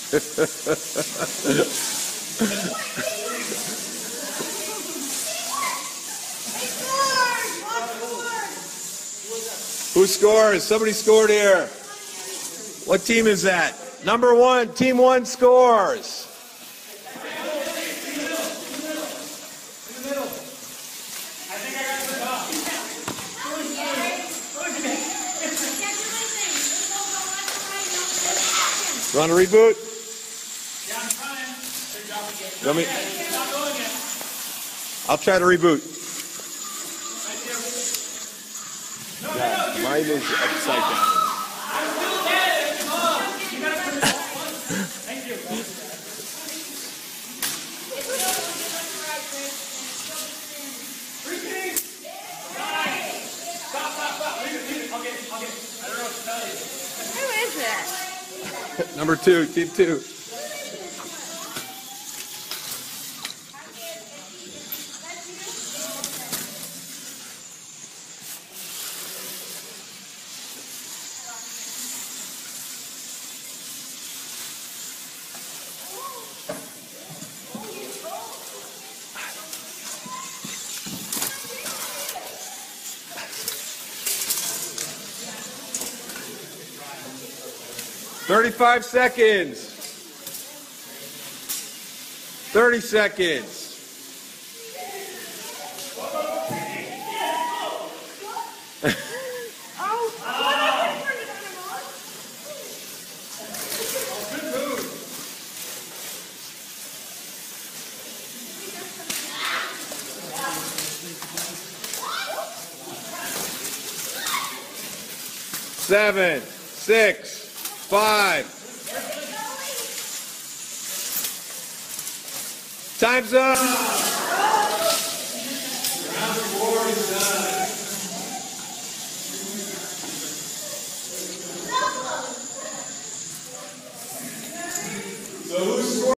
Who scores? Somebody scored here. What team is that? Number 1, team 1 scores. You want to reboot? Yeah, I'm trying. Let me. I'll try to reboot. Yeah, mine is upside down. Thank you. Repeat. Stop. Leave it. Okay. I don't know what to tell you. Who is that? Number 2, team 2. "35 seconds. 30 seconds. Seven, 6, 5. Time's up. Round 4 is done. So who scored?